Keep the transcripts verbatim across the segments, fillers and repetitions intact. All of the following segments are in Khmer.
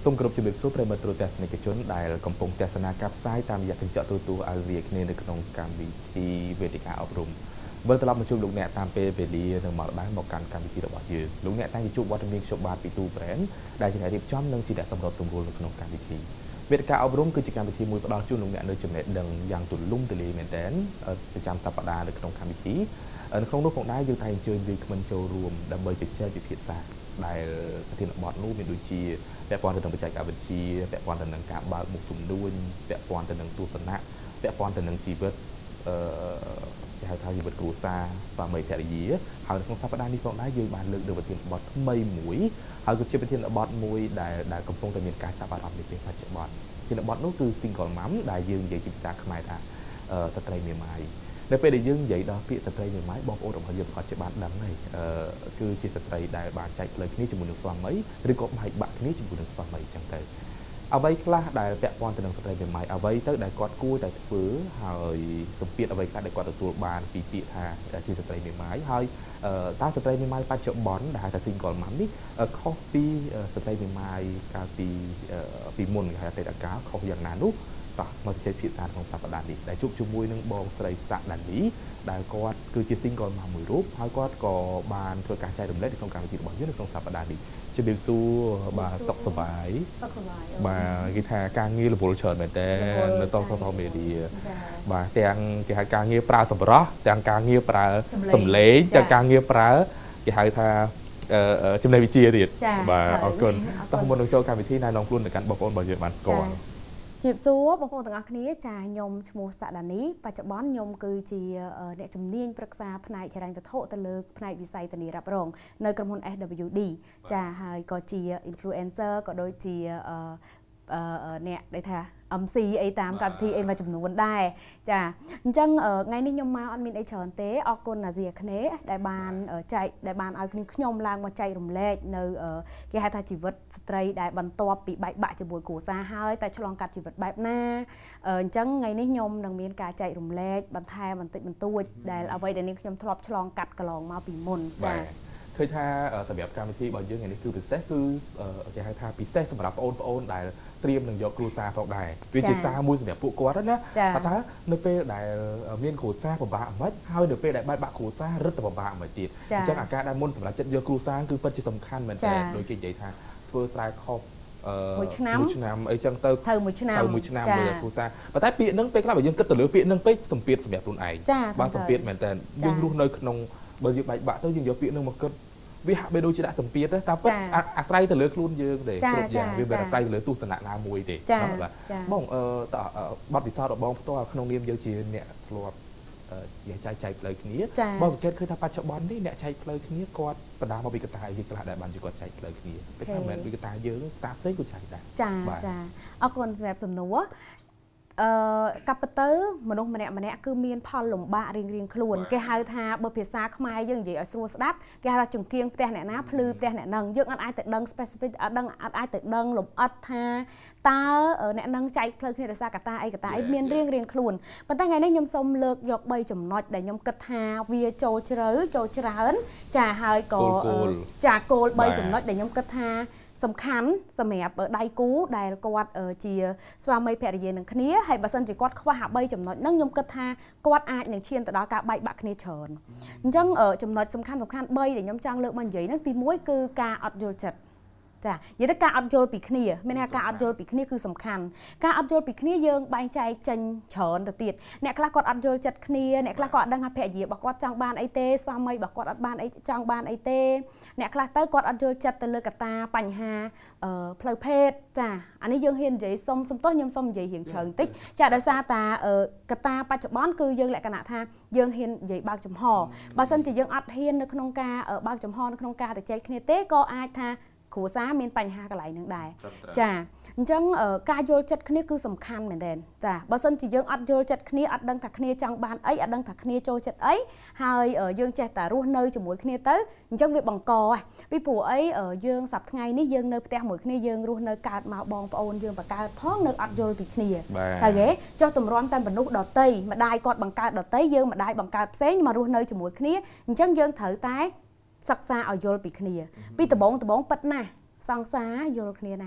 សូមគោរពជំរាបសួរប្រិយមិត្តទស្សនិកជនដែលកំពុងទស្សនាការផ្សាយតាមរយៈកញ្ចក់ទូរទស្សន៍អាស៊ីគ្នានៅក្នុងកម្មវិធីវេទិកាអប់រំវិលត្រឡប់មកជួបលោកអ្នកតាមពេលវេលានៅមកដែរមកកាន់កម្មវិធីរបស់យើងលោកអ្នកតែងជួបវត្តមានខ្ញុំបាទពីទូប្រេនដែលជាអ្នករៀបចំនិងជាអ្នកសម្របសម្រួលនៅក្នុងកម្មវិធីវេទិកាអប់រំគឺជាកម្មវិធីមួយផ្ដល់ជូនលោកអ្នកនៅចំណេះដឹងយ៉ាងទូលំទូលាយមែនទែនប្រចាំសប្តាហ៍នៅក្នុងកម្មវិធីនៅក្នុងនោះផងដែរយើងតែងអញ្ជើញវាគ្មិនចូលរួមដើម្បីជជែកវិភាគសាស្ត្រដែលប្រធានបទនោះមានដូចជាពាក់ព័ន្ធទៅនឹងបច្ចេកវិទ្យាពាក់ព័ន្ធទៅនឹងការបើកមុខជំនួញពាក់ព័ន្ធទៅនឹងទស្សនៈពាក់ព័ន្ធទៅនឹងជីវិតអឺគេហៅថាជីវិតគ្រួសារស្វាមីភរិយាហើយក្នុងសប្តាហ៍នេះផងដែរយើងបានលើកយកប្រធានបទថ្មីមួយហើយក៏ជាប្រធានបទមួយដែលដែលកំពុងតែមានការចាប់អារម្មណ៍នាពេលបច្ចុប្បន្នប្រធានបទនោះគឺ single mom ដែលយើងនិយាយជាភាសាខ្មែរថាស្ត្រីមេម៉ាយនៅពេលដែលយើងនិយាយដល់ពាក្យស្ត្រីមេម៉ាយបងប្អូនរបស់យើងប្រកាសជាបានដឹងហើយគឺជាស្ត្រីដែលបានចែកផ្លូវគ្នាជាមួយនឹងស្វាមីឬក៏បែកបាក់គ្នាជាមួយនឹងស្វាមីអញ្ចឹងទៅអ្វីខ្លះដែលពាក់ព័ន្ធទៅនឹងស្ត្រីមេម៉ាយអ្វីទៅដែលគាត់គួរតែធ្វើហើយសម្ពាធអ្វីខ្លះដែលគាត់ទទួលបានពីពាក្យថាជាស្ត្រីមេម៉ាយហើយតើស្ត្រីមេម៉ាយបច្ចុប្បន្នដែលហៅថា single mom នេះខុសពីស្ត្រីមេម៉ាយកាលពីពីមុនគេហៅថាអតីតកាលខុសយ៉ាងណានោះតោះមកជជែកភាសាក្នុងសប្តាហ៍នេះដែលជួបជាមួយនឹងបងស្រីសាក់ដានីដែលគាត់គឺជា single mom មួយរូបហើយគាត់ក៏បានធ្វើការចែករំលែកក្នុងកម្មវិធីរបស់យើងនៅក្នុងសប្តាហ៍នេះជំរាបសួរបាទសុខសប្បាយសុខសប្បាយបាទគេថាការងាររវល់ច្រើនមែនតើនៅសង social media បាទទាំងគេហៅការងារប្រើសម្រស់ទាំងការងារប្រើសម្លេងទាំងការងារប្រើគេហៅថាចំណេះវិជ្ជាទៀតបាទអរគុណតោះមុននឹងចូលកម្មវិធីណែនាំខ្លួនទៅកាន់បងប្អូនរបស់យើងបានស្គាល់ជម្រាបសួរបងប្អូនទាំងអស់គ្នាចាខ្ញុំឈ្មោះសាក់ដានីបច្ចុប្បន្នខ្ញុំគឺជាអ្នកជំនាញប្រឹក្សាផ្នែកហិរញ្ញវត្ថុទៅលើផ្នែកវិស័យធានារ៉ាប់រងនៅក្រុមហ៊ុន เอส ดับเบิลยู ดี ចាហើយក៏ជា influencer ក៏ដូចជាអ្នកដែលថា em xê អីតាមកម្មវិធីអីមួយចំនួនដែរចាអញ្ចឹងថ្ងៃនេះខ្ញុំមកអត់មានអីច្រើនទេអរគុណអាស៊ីអាគ្នេយ៍ដែលបានចែកដែលបានឲ្យខ្ញុំឡើងមកចែករំលែកនៅគេហៅថាជីវិតស្ត្រីដែលបន្ទាប់ពីបែកបាក់ជាមួយគ្រួសារហើយតែឆ្លងកាត់ជីវិតបែបណាអញ្ចឹងថ្ងៃនេះខ្ញុំនឹងមានការចែករំលែកបន្ថែមបន្តិចបន្តួចដែលអ្វីដែលនាងខ្ញុំធ្លាប់ឆ្លងកាត់កន្លងមកពីមុនចាឃើញថាសម្រាប់កម្មវិធីរបស់យើងថ្ងៃនេះគឺពិសេសគឺគេហៅថាពិសេសសម្រាប់បងប្អូនដែលត្រៀមនឹងយកគ្រួសារផងដែរវាជាសារមួយសម្រាប់ពួកគាត់ណាថាតើនៅពេលដែលមានគ្រួសារពិបាកមិនហើយនៅពេលដែលបែកបាក់គ្រួសាររឹតតែពិបាកមិនទៀតអញ្ចឹងអាការដែលមុនសម្រាប់ចិត្តយកគ្រួសារគឺពិតជាសំខាន់មែនតើដូចគេនិយាយថាធ្វើស្រែខុសមួយឆ្នាំមួយឆ្នាំអីចឹងទៅទៅមួយឆ្នាំទៅមួយឆ្នាំមួយគ្រួសារប៉ុន្តែពាក្យហ្នឹងពេលខ្លះបើយើងគិតទៅលើពាក្យហ្នឹងពេកសម្ពាធសម្រាប់ខ្លួនឯងបាទសម្ពាធមែនតើយើងរស់នៅក្នុងបើយើងបែកបាក់ទៅយើងយកពាក្យហ្នឹងមកគិតវាហាក់បីដូចជាដាក់សម្ពាធតែពិតអាស្រ័យទៅលើខ្លួនយើងទេគ្រប់យ៉ាងវាមិនអាស្រ័យទៅលើទស្សនៈណាមួយទេបាទបងអឺបទពិសោធន៍របស់បងផ្ទាល់ក្នុងនាមយើងជាអ្នកធ្លាប់ជាចែកចែកផ្លូវគ្នាបងសង្កេតឃើញថាបច្ចុប្បន្ននេះអ្នកចែកផ្លូវគ្នាគាត់បណ្ដាលមកពីកត្តាអីខ្លះដែលបានជាគាត់ចែកផ្លូវគ្នាតែថាមិនមែនពីកត្តាយើងតាផ្សេងក៏ចែកដែរចាចាអរគុណសម្រាប់សំណួរអឺកាប់ទៅមនុស្សម្នាក់ម្នាក់គឺមានផលលំបាករៀងរៀងខ្លួនគេហៅថាបើភាសាខ្មែរយើងនិយាយឲ្យស្រួលស្ដាប់គេហៅថាចង្គៀងផ្ទះអ្នកណាភ្លឺផ្ទះអ្នកនឹងយើងអត់អាចទៅដឹង specific អត់ដឹងអត់អាចទៅដឹងលម្អិតថាតើអ្នកនឹងចែកផ្លូវគ្នាដោយសារកត្តាអីកត្តាអីមានរៀងរៀងខ្លួនប៉ុន្តែថ្ងៃនេះខ្ញុំសូមលើកយកបីចំណុចដែលខ្ញុំគិតថាវាចូលជ្រៅចូលច្រើនចាហើយក៏ចាគោលបីចំណុចដែលខ្ញុំគិតថាសំខាន់សម្រាប់ដៃគូដែលគាត់ជាស្វាមីភរិយានឹងគ្នាហើយបើសិនជាគាត់ខ្វះអាបីចំណុចហ្នឹងខ្ញុំគិតថាគាត់អាចនឹងឈានទៅដល់ការបែកបាក់គ្នាច្រើនអញ្ចឹងចំណុចសំខាន់សំខាន់បីដែលខ្ញុំចង់លើកមកនិយាយហ្នឹងទីមួយគឺការអត់យល់ចិត្តចានិយាយទៅការអត់យល់ពីគ្នាមានថាការអត់យល់ពីគ្នាគឺសំខាន់ការអត់យល់ពីគ្នាយើងបែងចែកចេញច្រើនទៅទៀតអ្នកខ្លះគាត់អត់យល់ចិត្តគ្នាអ្នកខ្លះគាត់អត់ដឹងថាភរិយារបស់គាត់ចង់បានអីទេស្វាមីរបស់គាត់អត់បានអីចង់បានអីទេអ្នកខ្លះទៅគាត់អត់យល់ចិត្តទៅលើកត្តាបញ្ហាផ្លូវភេទចាអានេះយើងហ៊ាននិយាយសុំសំទោសខ្ញុំសុំនិយាយរៀងច្រើនបន្តិចចាដោយសារតាកត្តាបច្ចុប្បន្នគឺយើងលក្ខណៈថាយើងហ៊ាននិយាយបើកចំហបើសិនជាយើងអត់ហ៊ាននៅក្នុងការបើកចំហនៅក្នុងការទៅចែកគ្នាទេក៏អាចថាគ្រួសារមានបញ្ហាកន្លែងហ្នឹងដែរចាអញ្ចឹងការយល់ចិត្តគ្នាគឺសំខាន់មែនទែនចាបើសិនជាយើងអត់យល់ចិត្តគ្នាអត់ដឹងថាគ្នាចង់បានអីអត់ដឹងថាគ្នាចូលចិត្តអីហើយយើងចេះតែរស់នៅជាមួយគ្នាទៅអញ្ចឹងវាបង្កពីព្រោះអីយើងសប្តាហ៍ថ្ងៃនេះយើងនៅផ្ទះមួយគ្នាយើងរស់នៅកើតមកបងប្អូនយើងបង្កើតផងនៅអត់យល់ពីគ្នាហើយគេចុះតម្រាំតែមនុស្សដតីម្ដាយគាត់បង្កើតដតីយើងម្ដាយបង្កើតផ្សេងមករស់នៅជាមួយគ្នាអញ្ចឹងយើងត្រូវតែសិក្សាឲ្យយល់ពីគ្នាពីដំបូងដំបូងពិតណាស់សង្សារយល់គ្នាណាប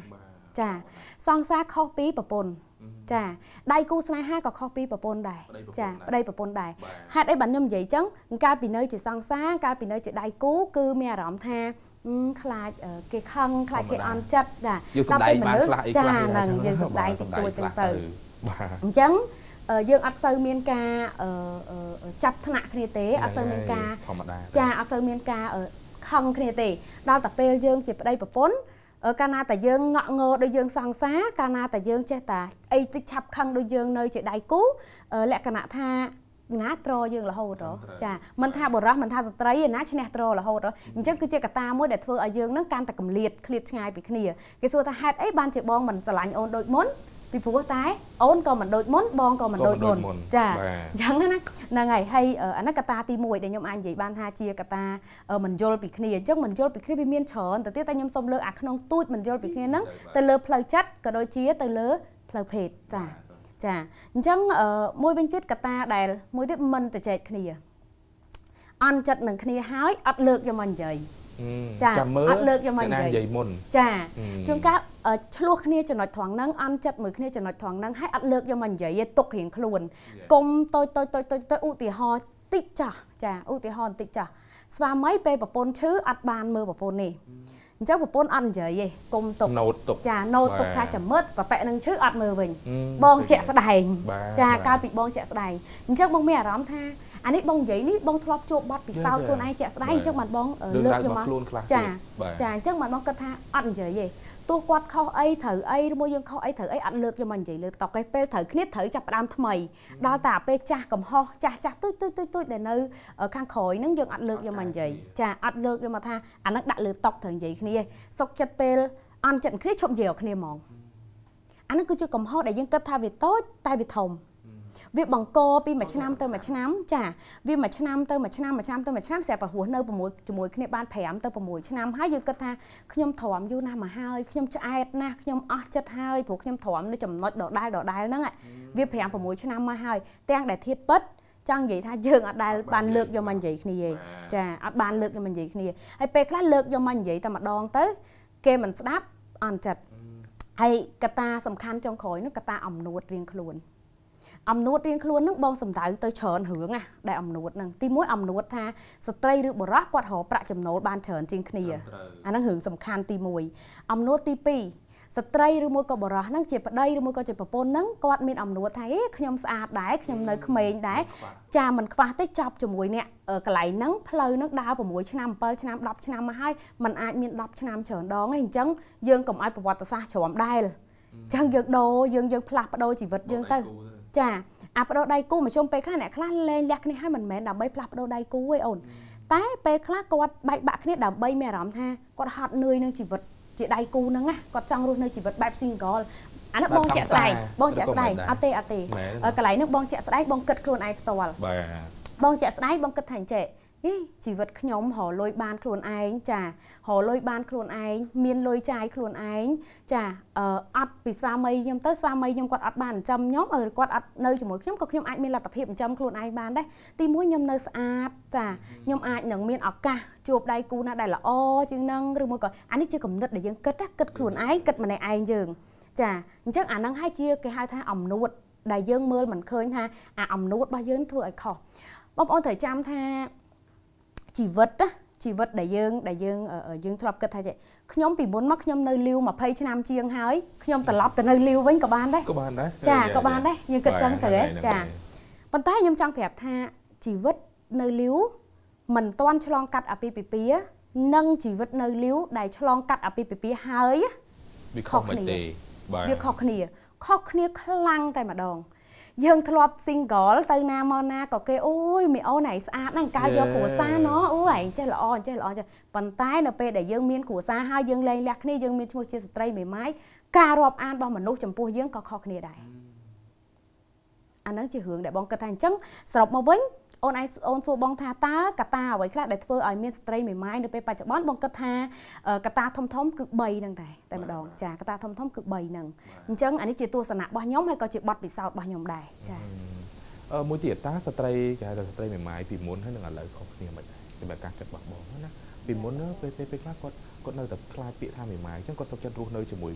ចាសង្សារខុសពីប្រពន្ធចាដៃគូស្នេហាក៏ខុសពីប្រពន្ធដែរចាប្តីប្រពន្ធដែរហេតុអីបានខ្ញុំនិយាយចឹងកាលពីនៅជាសង្សារកាលពីនៅជាដៃគូគឺមានអារម្មណ៍ថាខ្លាចគេខឹងខ្លាចគេអន់ចិត្តចាយើងសម្ដែងបានខ្លះអីខ្លះចាហ្នឹងយើងសម្ដែងតិចតួចចឹងទៅអញ្ចឹងយើងអត់សូវមានការចាប់ថ្នាក់គ្នាទេអត់សូវមានការចាអត់សូវមានការខឹងគ្នាទេដល់តែពេលយើងជាប្តីប្រពន្ធកាលណាតែយើងងក់ងើដូចយើងសង្សារកាលណាតែយើងចេះតែអីតិចឆាប់ខឹងដូចយើងនៅជាដៃគូលក្ខណៈថាណាត្រយើងរហូតចាមិនថាបរិះមិនថាស្ត្រីឯណាឈ្នះត្ររហូតអញ្ចឹងគឺជាកត្តាមួយដែលធ្វើឲ្យយើងនឹងកាន់តែកម្លាតឃ្លាតឆ្ងាយពីគ្នាគេសួរថាហេតុអីបានជាបងមិនស្រឡាញ់អូនដូចមុនពីព្រោះតែអូនក៏មិនដូចមុនបងក៏មិនដូចមុនចាអញ្ចឹងណាហ្នឹងហើយហើយអានេះកត្តាទីមួយដែលខ្ញុំអាចនិយាយបានថាជាកត្តាមិនយល់ពីគ្នាអញ្ចឹងមិនយល់ពីគ្នាវាមានច្រើនទៅទៀតតែខ្ញុំសូមលើកអាក្នុងទូចមិនយល់ពីគ្នាហ្នឹងទៅលើផ្លូវចិត្តក៏ដូចជាទៅលើផ្លូវភេទចាចាអញ្ចឹងមួយវិញទៀតកត្តាដែលមួយទៀតមិនទៅចែកគ្នាអន់ចិត្តនឹងគ្នាហើយអត់លើកយកមកនិយាយចាអត់លើកយកមកនិយាយមុនចាជួនកាលឆ្លោះគ្នាចំណុចត្រង់ហ្នឹងអន់ចិត្តមួយគ្នាចំណុចត្រង់ហ្នឹងហើយអត់លើកយកមកនិយាយទេទុករៀងខ្លួនកុំតូចតូចតូចតូចទៅឧទាហរណ៍តិចចាស់ចាឧទាហរណ៍បន្តិចចាស់ស្វាមីពេលប្រពន្ធឈឺអត់បានមើលប្រពន្ធនេះអញ្ចឹងប្រពន្ធអត់និយាយទេគុំទុកចាណូតទុកថាចាំមើលប្រប៉ែនឹងឈឺអត់មើលវិញបងជាក់ស្ដែងចាកាលពីបងជាក់ស្ដែងអញ្ចឹងបងមានអារម្មណ៍ថាអានេះបងនិយាយនេះបងធ្លាប់ជួបបាត់ពិសោធន៍ខ្លួនឯងជាក់ស្ដែងអញ្ចឹងបានបងលើកយកមកចាចាអញ្ចឹងបានបងគិតថាអត់និយាយទេទោះគាត់ខុសអីត្រូវអីឬមួយយើងខុសអីត្រូវអីអត់លើកយកមកនិយាយលើតុកឯពេលត្រូវគ្នាត្រូវចាប់ផ្ដើមថ្មីដល់តែពេលចាស់កំហុសចាស់ចាស់ទុយទុយទុយទុយដែលនៅខាងក្រោយហ្នឹងយើងអត់លើកយកមកនិយាយចាអត់លើកយកមកថាអាហ្នឹងដាក់លើតុកត្រូវនិយាយគ្នាសុកចិត្តពេលអន់ចិត្តគ្នាឈប់និយាយគ្នាហ្មងអាហ្នឹងគឺជាកំហុសដែលយើងគិតថាវាតូចតែវាធំវាបង្កពីមួយឆ្នាំទៅមួយឆ្នាំចាវាមួយឆ្នាំទៅមួយឆ្នាំមួយឆ្នាំទៅមួយឆ្នាំស្រាប់តែរស់នៅជាមួយគ្នាបានប្រាំទៅប្រាំឆ្នាំហើយយើងគិតថាខ្ញុំទ្រាំយូរណាស់មកហើយខ្ញុំឆ្អែតណាស់ខ្ញុំអស់ចិត្តហើយព្រោះខ្ញុំទ្រាំនៅចំណុចដដែលដដែលហ្នឹងវាប្រាំប្រាំឆ្នាំមកហើយទាំងដែលធៀបពិតចង់និយាយថាយើងអត់ដែលបានលើកយកមកនិយាយគ្នាទេចាអត់បានលើកយកមកនិយាយគ្នាហើយពេលខ្លះលើកយកមកនិយាយតែម្ដងទៅគេមិនស្ដាប់អន់ចិត្តហើយកត្តាសំខាន់ចុងក្រោយនោះកត្តាអំនួតរៀងខ្លួនអំនួតរៀងខ្លួននឹងបងសំដៅទៅច្រើនរឿងណាដែលអំនួតនឹងទីមួយអំនួតថាស្ត្រីឬបុរសគាត់រកប្រាក់ចំណូលបានច្រើនជាងគ្នាអាហ្នឹងរឿងសំខាន់ទីមួយអំនួតទីពីរស្ត្រីឬមួយក៏បុរសហ្នឹងជាប្តីឬមួយក៏ជាប្រពន្ធហ្នឹងគាត់មានអំនួតថាអេខ្ញុំស្អាតដែរខ្ញុំនៅក្មេងដែរចាមិនខ្វះទេចាប់ជាមួយអ្នកកន្លែងហ្នឹងផ្លូវហ្នឹងដើរប្រាំឆ្នាំbảyឆ្នាំដប់ឆ្នាំមកហើយมันអាចមានដប់ឆ្នាំច្រើនដងឯងអញ្ចឹងយើងកុំឲ្យប្រវត្តិសាស្ត្រជ្រាំដែលអញ្ចឹងយើងដូរយើងយើងផ្លាស់ប្ដូរជីវិតយើងទៅចាអាប្ដូរដៃគូមកជុំពេលខ្លះអ្នកខ្លះលែងលះគ្នាហើយមិនមែនដើម្បីផ្លាស់ប្ដូរដៃគូទេអូនតែពេលខ្លះគាត់បែកបាក់គ្នាដើម្បីមានអារម្មណ៍ថាគាត់ហត់នឿយនឹងជីវិតជាដៃគូហ្នឹងណាគាត់ចង់រស់នៅជីវិតបែប single អានោះបងជាក់ស្ដែងបងជាក់ស្ដែងអត់ទេអត់ទេកន្លែងហ្នឹងបងជាក់ស្ដែងបងគិតខ្លួនឯងផ្ទាល់បាទបងជាក់ស្ដែងបងគិតថាអញ្ចេះហីជីវិតខ្ញុំរលុយបានខ្លួនឯងចារលុយបានខ្លួនឯងមានលុយចាយខ្លួនឯងចាអឺអត់ពីស្វាមីខ្ញុំទៅស្វាមីខ្ញុំគាត់អត់បានចិញ្ចឹមខ្ញុំអឺគាត់អត់នៅជាមួយខ្ញុំក៏ខ្ញុំអាចមានលទ្ធភាពចិញ្ចឹមខ្លួនឯងបានដែរទីមួយខ្ញុំនៅស្អាតចាខ្ញុំអាចនឹងមានឱកាសជួបដៃគូណាដែលល្អជាងនឹងឬមួយក៏អានេះជាគំនិតដែលយើងគិតណាគិតខ្លួនឯងគិតម្នាក់ឯងយើងចាអញ្ចឹងអាហ្នឹងហើយជាគេហៅថាអំនួតដែលយើងមើលមិនឃើញថាអាអំនួតរបស់យើងធ្វើឲ្យខុសបងប្អូនត្រូវចាំថាជីវិតណាជីវិតដែលយើងដែលយើងយើងធ្លាប់គិតថាខ្ញុំពីមុនមកខ្ញុំនៅលាវยี่สิบឆ្នាំជាងហើយខ្ញុំត្រឡប់ទៅនៅលាវវិញក៏បានដែរក៏បានដែរចាក៏បានដែរយើងគិតចឹងទៅចាប៉ុន្តែខ្ញុំចង់ប្រាប់ថាជីវិតនៅលាវមិនទាន់ឆ្លងកាត់អាពាហ៍ពិពាហ៍និងជីវិតនៅលាវដែលឆ្លងកាត់អាពាហ៍ពិពាហ៍ហើយវាខុសគ្នាវាខុសគ្នាខុសគ្នាខ្លាំងតែម្ដងយើងធ្លាប់ single ទៅណាមកណាក៏គេអូយមីអូនឯងស្អាតណាស់កាលយកគ្រួសារណអូឯងចេះល្អចេះល្អចេះប៉ុន្តែនៅពេលដែលយើងមានគ្រួសារហើយយើងលែងលះគ្នាយើងមានឈ្មោះជាស្ត្រីមេម៉ាយការរាប់អានរបស់មនុស្សចំពោះយើងក៏ខុសគ្នាដែរអាហ្នឹងជារឿងដែលបងគិតថាអញ្ចឹងសរុបមកវិញអូនឯងអូនសួរបងថាតើកត្តាអ្វីខ្លះដែលធ្វើឲ្យមានស្ត្រីមេម៉ាយនៅពេលបច្ចុប្បន្នបងគិតថាកត្តាធំធំគឺបីហ្នឹងតែតែម្ដងចាកត្តាធំធំគឺបីហ្នឹងអញ្ចឹងអានេះជាទស្សនៈរបស់ខ្ញុំហើយក៏ជាបទពិសោធន៍របស់ខ្ញុំដែរចាអឺមួយទៀតតើស្ត្រីគេហៅថាស្ត្រីមេម៉ាយពីមុនហើយនឹងឥឡូវខុសគ្នាមិនដែរសម្រាប់ការគិតរបស់បងណាពីមុនពេលពេលខ្លះគាត់គាត់នៅតែខ្លាចពាក្យថាមេម៉ាយអញ្ចឹងគាត់សុខចិត្តរស់នៅជាមួយ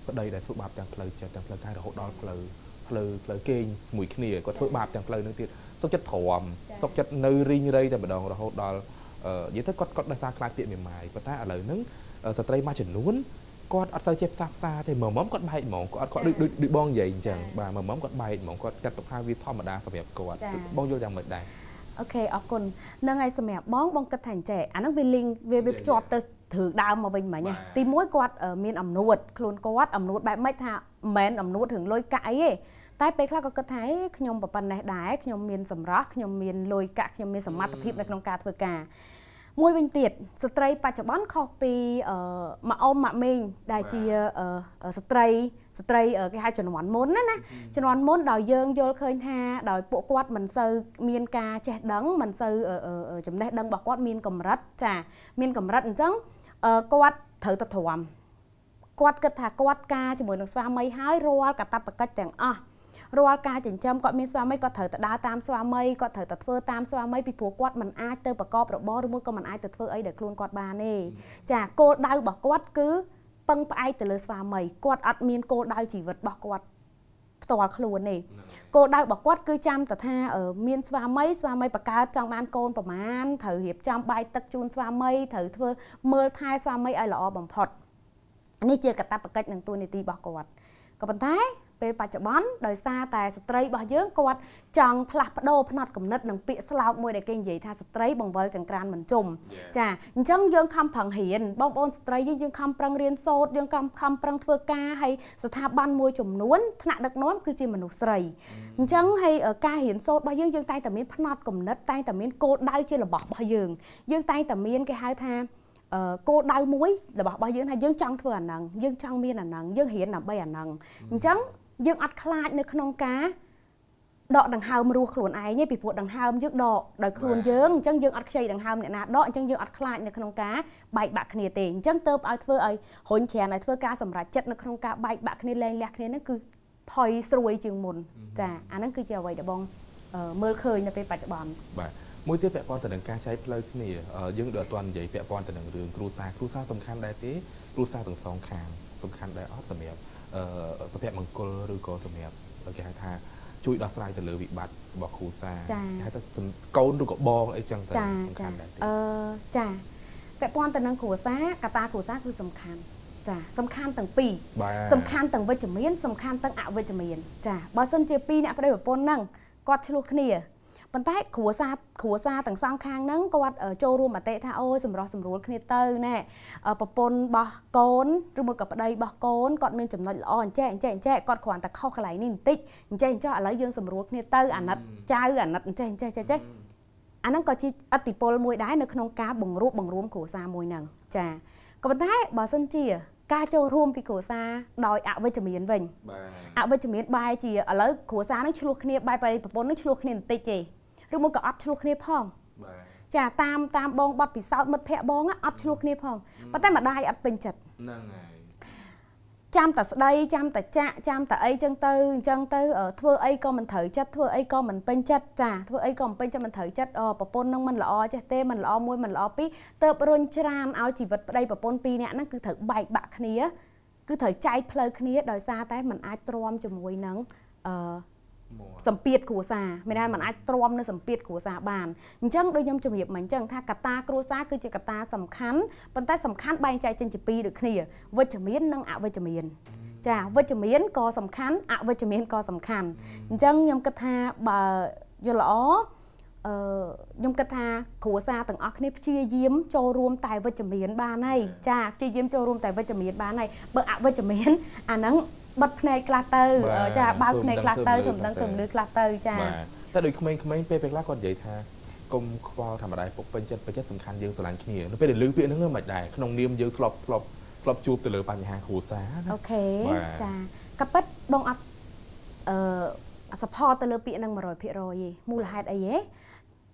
ប្តីដែលធ្វើបាបទាំងផ្លូវចិត្តទាំងផ្លូវកាយរហូតដល់ផ្លូវផ្លូវផ្លូវគេងមួយគ្នាគាត់ធ្វើបាបទាំងផ្លូវនឹងទៀតសុខចិត្តទ្រាំសុខចិត្តនៅរីងរៃតែម្ដងរហូតដល់និយាយទៅគាត់គាត់ដោយសារខ្លាចពាក្យមេម៉ាយប៉ុន្តែឥឡូវហ្នឹងស្ត្រីមួយចំនួនគាត់អត់សូវចេះផ្សះផ្សាទេមើលមកគាត់បែកហ្មងគាត់គាត់ដូចដូចបងនិយាយអញ្ចឹងបាទមើលមកគាត់បែកហ្មងគាត់ចាត់ទុកថាវាធម្មតាសម្រាប់គាត់បងយល់យ៉ាងម៉េចដែរអូខេអរគុណនឹងហើយសម្រាប់បងបងគិតថាអញ្ចេះអាហ្នឹងវា link វាវាភ្ជាប់ទៅធឺដើមមកវិញមិញទីមួយគាត់មានអំនួតខ្លួនគាត់អំនួតបែបម៉េចថាមិនមែនអំនួតរឿងលុយកាក់អីទេតែពេលខ្លះក៏គិតថាខ្ញុំប៉ុណ្ណេះដែរខ្ញុំមានសម្រស់ខ្ញុំមានលុយកាក់ខ្ញុំមានសមត្ថភាពនៅក្នុងការធ្វើការមួយវិញទៀតស្ត្រីបច្ចុប្បន្នខុសពីម៉ាក់អ៊ំម៉ាក់មេងដែលជាស្ត្រីស្ត្រីគេហៅជំនាន់មុនណាណាជំនាន់មុនដោយយើងយល់ឃើញថាដោយពួកគាត់មិនសូវមានការចេះដឹងមិនសូវចំណេះដឹងរបស់គាត់មានកម្រិតចាមានកម្រិតអញ្ចឹងគាត់ត្រូវតែទ្រាំគាត់គិតថាគាត់ការជាមួយនឹងស្វាមីហើយរាល់កាតព្វកិច្ចទាំងអស់រាល់ការចិញ្ចឹមគាត់មានស្វាមីគាត់ត្រូវតែដើរតាមស្វាមីគាត់ត្រូវតែធ្វើតាមស្វាមីពីព្រោះគាត់មិនអាចទៅប្រកបរបរឬមួយក៏មិនអាចទៅធ្វើអីដែលខ្លួនគាត់បានទេចាគោលដៅរបស់គាត់គឺពឹងផ្អែកទៅលើស្វាមីគាត់អត់មានគោលដៅជីវិតរបស់គាត់ផ្ទាល់ខ្លួនទេគោលដៅរបស់គាត់គឺចាំតែថាមានស្វាមីស្វាមីបង្កើតចង់បានកូនប្រមាណត្រូវរៀបចំបាយទឹកជូនស្វាមីត្រូវធ្វើមើលថែស្វាមីឲ្យល្អបំផុតនេះជាកាតព្វកិច្ចនិងតួនាទីរបស់គាត់ក៏ប៉ុន្តែពេលបច្ចុប្បន្នដោយសារតែស្ត្រីរបស់យើងគាត់ចង់ផ្លាស់ប្ដូរផ្នត់គំនិតនិងពាក្យស្លោកមួយដែលគេនិយាយថាស្ត្រីបង្វិលចង្ក្រានមិនជុំចាអញ្ចឹងយើងខំប្រឹងរៀនបងប្អូនស្ត្រីយើងយើងខំប្រឹងរៀនសូត្រយើងខំខំប្រឹងធ្វើការហើយស្ថាប័នមួយចំនួនថ្នាក់ដឹកនាំគឺជាមនុស្សស្រីអញ្ចឹងហើយការរៀនសូត្ររបស់យើងយើងតែងតែមានផ្នត់គំនិតតែងតែមានគោលដៅជារបស់របស់យើងយើងតែងតែមានគេហៅថាគោលដៅមួយរបស់របស់យើងថាយើងចង់ធ្វើអាហ្នឹងយើងចង់មានអាហ្នឹងយើងរៀនដើម្បីអាហ្នឹងអញ្ចឹងយើងអត់ខ្លាចនៅក្នុងការដកដង្ហើមរស់ខ្លួនឯងទេពីព្រោះដង្ហើមយើងដកដោយខ្លួនយើងអញ្ចឹងយើងអត់ខ្ចីដង្ហើមអ្នកណាដកអញ្ចឹងយើងអត់ខ្លាចនៅក្នុងការបែកបាក់គ្នាទេអញ្ចឹងទៅឲ្យធ្វើឲ្យរុញច្រានឲ្យធ្វើការសម្រេចចិត្តនៅក្នុងការបែកបាក់គ្នាលែងលះគ្នាហ្នឹងគឺផុយស្រួយជាងមុនចាអាហ្នឹងគឺជាអ្វីដែលបងមើលឃើញនៅពេលបច្ចុប្បន្នបាទមួយទៀតពាក់ព័ន្ធទៅនឹងការចែកផ្លូវគ្នាយើងដូចអត់ទាន់និយាយពាក់ព័ន្ធទៅនឹងរឿងគ្រួសារគ្រួសារសំខាន់ដែរទេគ្រួសារទាំងសងខាងសំខាន់ដែរអត់សម្រាប់សុភមង្គលឬក៏សម្រាប់គេហៅថាជួយដោះស្រាយទៅលើវិបត្តិរបស់គ្រួសារគេហៅថាកូនឬក៏បងអីចឹងទៅសំខាន់ដែរអឺចាពាក់ព័ន្ធទៅនឹងគ្រួសារកត្តាគ្រួសារគឺសំខាន់ចាសំខាន់ទាំងពីរសំខាន់ទាំងវិជ្ជមានសំខាន់ទាំងអវិជ្ជមានចាបើសិនជាពីរអ្នកប្តីប្រពន្ធហ្នឹងគាត់ឆ្លោះគ្នាប៉ុន្តែគ្រួសារគ្រួសារទាំងសងខាងហ្នឹងគាត់ចូលរួមមតិថាអូយសម្រោះសម្រួលគ្នាទៅណែប្រពន្ធរបស់កូនឬមួយក៏ប្តីរបស់កូនគាត់មានចំណុចល្អអញ្ចេះអញ្ចេះអញ្ចេះគាត់គ្រាន់តែខុសកន្លែងនេះបន្តិចអញ្ចេះអញ្ចេះឥឡូវយើងសម្រួលគ្នាទៅអាណិតចៅអាណិតអញ្ចេះអញ្ចេះចេះចេះអាហ្នឹងក៏ជាឥទ្ធិពលមួយដែរនៅក្នុងការបង្រួបបង្រួមគ្រួសារមួយហ្នឹងចាក៏ប៉ុន្តែបើសិនជាការចូលរួមពីគ្រួសារដោយអវិជ្ជមានវិញអវិជ្ជមានបែរជាឥឡូវគ្រួសារហ្នឹងឆ្លោះគ្នាបែរប្តីប្រពន្ធហ្នឹងឆ្លោះគ្នាបន្តិចទេឬមួយក៏អត់ឆ្លោះគ្នាផងចាតាមតាមបងបត់ពិសោធន៍មិត្តភ័ក្តិបងអត់ឆ្លោះគ្នាផងប៉ុន្តែម្ដាយអត់ពេញចិត្តហ្នឹងហើយចាំតែស្ដីចាំតែចាក់ចាំតែអីចឹងទៅអញ្ចឹងទៅធ្វើអីក៏មិនត្រូវចិត្តធ្វើអីក៏មិនពេញចិត្តចាធ្វើអីក៏មិនពេញចិត្តមិនត្រូវចិត្តប្រពន្ធនឹងមិនល្អចេះទេមិនល្អមួយមិនល្អពីរទៅរុញច្រានឲ្យជីវិតប្តីប្រពន្ធពីរនាក់ហ្នឹងគឺត្រូវបែកបាក់គ្នាគឺត្រូវចែកផ្លូវគ្នាដោយសារតែมันអាចទ្រាំជាមួយនឹងអឺសម្ពាធគ្រួសារមិនថាมันអាចទ្រាំនៅសម្ពាធគ្រួសារបានអញ្ចឹងដូចខ្ញុំជម្រាបមកអញ្ចឹងថាកត្តាគ្រួសារគឺជាកត្តាសំខាន់ប៉ុន្តែសំខាន់បែងចែកចេញជាពីរដូចគ្នាវិជ្ជមាននិងអវិជ្ជមានចាវិជ្ជមានក៏សំខាន់អវិជ្ជមានក៏សំខាន់អញ្ចឹងខ្ញុំគិតថាបើយល់ល្អអឺខ្ញុំគិតថាគ្រួសារទាំងអស់គ្នាព្យាយាមចូលរួមតែវិជ្ជមានបានហើយចាព្យាយាមចូលរួមតែវិជ្ជមានបានហើយបើអវិជ្ជមានអាហ្នឹងបិទភ្នែកខ្លះទៅចាបើកភ្នែកខ្លះទៅខ្ញុំដឹងទៅលឺខ្លះទៅចាតែដូចក្មេងៗពេលពេលខ្លះគាត់និយាយថាកុំខ្វល់ធម្មតាពុកពេញចិត្តពេញចិត្តសំខាន់យើងស្រឡាញ់គ្នានៅពេលដែលលឺពាក្យហ្នឹងមិនដែរក្នុងនាមយើងធ្លាប់ធ្លាប់ធ្លាប់ជួបទៅលើបញ្ហាគ្រួសារណាអូខេចាក៏ប៉ិតបងអត់អឺ support ទៅលើពាក្យហ្នឹង một trăm phần trăm ទេមូលហេតុអីហ៎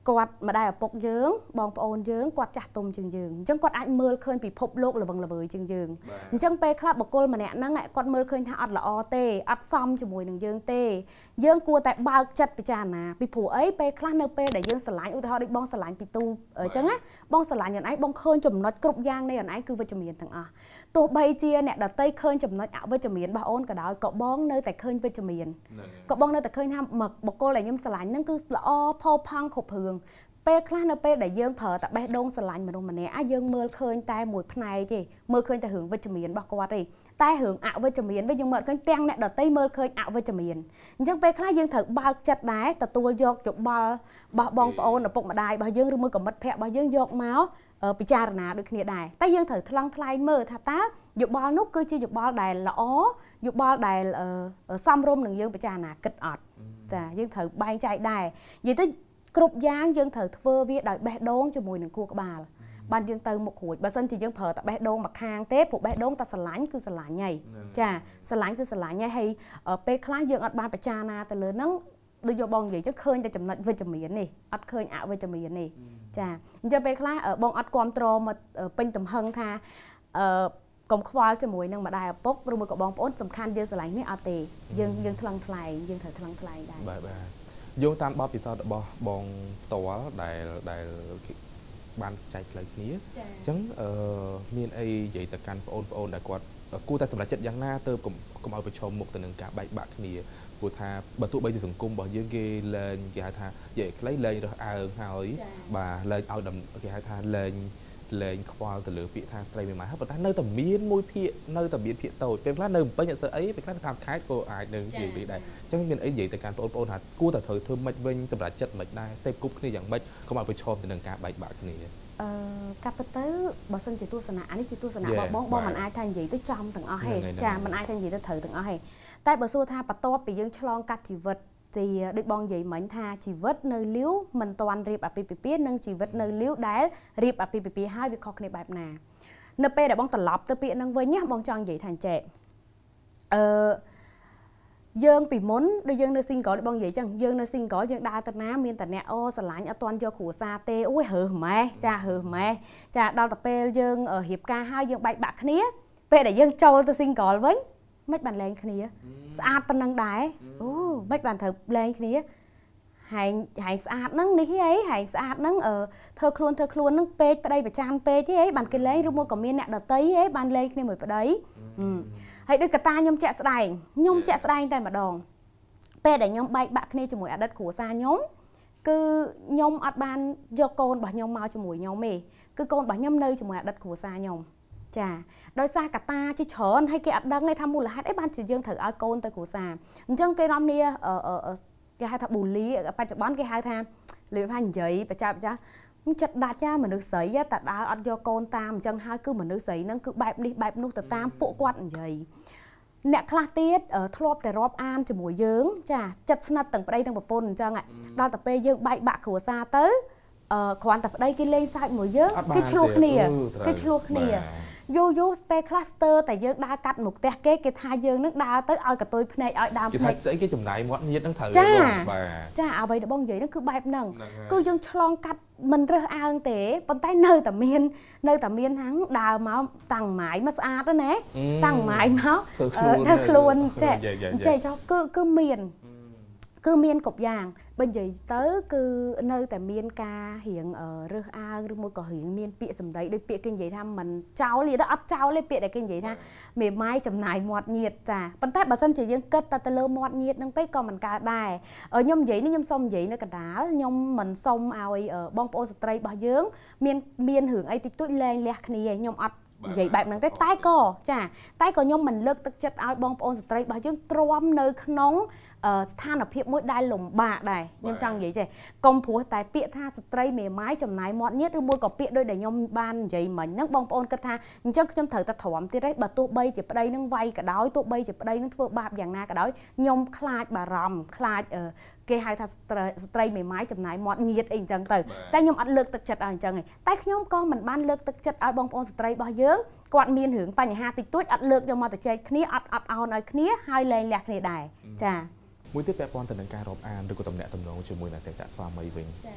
quạt mà đây là bọc dướng bong ôn dướng quạt chặt tôm chừng dường chẳng quạt anh mưa khơi bị phụp lốp là bằng là bơi chừng dường chẳng pe club bọc cô mà nè năng lại quạt mưa khơi thà ọt là o tê ọt xong cho mùi đường dương tê dương cua tại bao chặt bị tràn à bị phủ ấy pe club nơi pe để dương sờ lạnh ưu thọ đi bong sờ lạnh bị tu ở chẳng á bong sờ lạnh nhận ấy bong khơi chùm nó cục giang đây nhận ấy cứ với chùm miền thằng à tổ bay chia nè đợt tây khơi chùm nó ảo với chùm miền bà ôn cả đó cọ bong nơi tại khơi với chùm miền cọ bong nơi tại khơi ham mực bọc cô lại nhâm sờ lạnh năng cứ là o po pang khục hường pe class nơi pe để dương thở tại bé đông sờ lạnh mà đông mà nè á dương mưa khơi tai mùi này chứ mưa khơi tại hưởng với chùm miền bọc qua đi tai hưởng ảo với chùm miền với dương mưa khơi teng nè đợt tây mưa khơi ảo với chùm miền nhưng pe class dương thở bao chặt đá tại tua giọt chụp bao bao bong ôn ở bụng mà đai bao dương rồi mưa còn mất thẹn bao dương giọt máu ở bị cha nà được kia đài tay dương thở thăng thay mơ thà tá dục bao nút cứ chi dục bao đài lõ dục bao đài ở xăm rôm đừng dương bị cha nà kịch ọt chà dương thở bay chạy đài vậy tới cục giang dương thở vơ viết đòi bé đốn cho mùi đừng cua các bà ban dương từ một hồi bà sân chỉ dương thở tại bé đốn mặc hàng tép phụ bé đốn ta sờ lánh cứ sờ lánh nhảy chà sờ lánh cứ sờ lánh nhảy hay ở pe class dương ọt ban bị cha nà từ lớn nắng đưa vô bong vậy chứ khơi cho chấm nợ với chấm miến này ọt khơi ảo với chấm miến này chà cho pe class ở bong ọt quam trò mà pin tầm hưng tha công khoa cho mùi năng mà đài bốc rồi mùi có bong ốt sầm khăn dương sờ lánh mấy ọt tề dương dương thăng thay dương thở thăng thay đài dương tam bao bị sao đã bong bong tòa đài đài ban chạy lại kia chẳng miền ấy vậy tất cả ôn ôn đại quạt cô ta sầm lại chất giang na tơ cùng cùngเอาไปชมmột từ nâng cả bảy bạc kia của tha bà tụ bây giờ dùng cung bảo dương ghê lên kia hai tha vậy lấy lên rồi à hỏi bà lên ao đầm kia hai tha lên lên khoa từ lửa vị tha say mà hết bà ta nơi tầm miên môi phía nơi tầm miên phía tàu bên khác nơi bây giờ sợ ấy bên khác tham khái cô ai đừng gì đi đây chẳng miền ấy vậy tạiการôn ôn hạt cô ta thời thơm mạch vinh sầm lại chất mạch đây xem cúp kia dạng mạch khôngเอาไปชมtừ nâng cả bảy bạc kia cặp tới bà sinh chỉ tu sanh à anh chỉ tu sanh à bong bong mình ai thành gì tới trong từng ở hay chà mình ai thành gì tới thử từng ở hay tại bà xua tha bà to bị dương chlong cắt chỉ vật thì đi bong gì mảnh tha chỉ vật nơi liếu mình toàn riệp à pi pi pi nâng chỉ vật nơi liếu đá riệp à pi pi pi hai việc học này bài nà nơi pe đã bong tận lọp tới pi nâng với nhá bong tròn gì thành trẻ dương bị muốn đôi dương nơi sinh có để bong gì chẳng dương nơi sinh có dương đa tận ná miên tận nẹo ô sờ lạnh ở toàn cho khổ xa tê ôi hờ mẹ cha hờ mẹ cha đào tập pe dương ở hiệp ca hai dương bạch bạc khía pe để dương trâu tôi sinh có với mấy bạn lên khía sạch tân năng đái ô mấy bạn thợ lên khía hãy hãy sạch nâng đi ấy hãy sạch nâng ở thơ luôn thơ luôn nâng pe đây phải chan pe chứ ấy bạn cái lấy rồi mua còn miên nẹt đợt tấy ấy bạn lên khía mới vào đấy hãy đưa cả ta nhom chẹt sài nhom chẹt sài tại mà đòn pe để nhom bay bạc khía cho mùi ở đất của xa nhóm cứ nhom ở ban do con bà nhom mau cho mùi nhóm mì cứ con bà nhom nơi cho mùi ở đất của xa nhóm chà đôi xa cả ta chứ chở hay cái đăng ngay tham mua là hai đấy ban chỉ dương thử ai côn tới của xa chân cây rom nia ở ở cái hai thằng bù lý ở ban chợ bán cái hai tham liệu hành giấy và chạm chá chặt đạt cha mà nước sấy á tại đã ăn do con tam chân hai cứ mà nước sấy nó cứ bẹp đi bẹp nút từ tam bộ quạt giấy nẹt khla tiết ở thọpแต่รอบan cho mùi dương chà chặt snap tầng đây tầng bậc pôn chân ạ đào tập pe dương bay bạc của xa tới khoản tập đây cái lên sai mùi dương cái chuột nè cái chuột nè vô vô pe cluster tại dương đa cắt một tẹt cái cái thai dương nước đa tới ao cả tôi này ao đam này sẽ cái chùm này mọi nhiệt đang thở cha cha ao vậy đã bong vậy nó cứ bẹp nằng cứ dương chlong cắt mình rơ ao tế còn tay nơi tầm miên nơi tầm miên hắn đào máu tăng mãi massage đó nè tăng mãi máu thật luôn chạy cho cứ cứ miền cứ miên cục vàng bên dưới tới cứ nơi tại miên ca hiện ở rơ a rơ môi có hiện miên bịa sầm đấy đây bịa kinh vậy tham mình cháu liền đó ấp cháu lên bịa để kinh vậy tha mềm mai chầm nải mọt nhiệt trà bàn tay bà sân chỉ riêng cất ta ta lơ mọt nhiệt nâng pếch còn mình ca đài ở nhom vậy nó nhom sông vậy nó cả đá nhom mình sông ao ấy ở bong po stray bà dướng miên miên hưởng ấy tích tụi lên lẹt này nhom ấp vậy bạn nâng tới tái co chà tái co nhom mình lướt tức chất ao bong po stray bà dướng trom nơi nóng than ở phía mũi đai lồng bạc này nhưng chẳng vậy chứ công phu tại bịa tha stray mề mái chầm nái mọt nhất rồi mua có bịa đôi để nhom ban vậy mà nước bong pon cất tha nhưng chắc trong thời ta thỏm thì đấy bà tu bay chỉ đây nâng vay cả đói tu bay chỉ đây nâng thưa bạp dạng na cả đói nhom khai bà rầm khai ở cái hai tha stray mề mái chầm nái mọt nhiệt anh chẳng từ tay nhom ăn lược thực chất anh chẳng này tay nhom con mình ban lược thực chất ai bong pon stray bao dướng quạt miên hưởng tay nhà ha tịch túi ăn lược cho mà tự chơi khía ăn ăn ao nói khía hai lên lẹt này đài chà mũi tiếp theo quan từ nâng ca rộp an được của tầm nẹt tầm nông cho mũi là tại tạ xoa mây vinh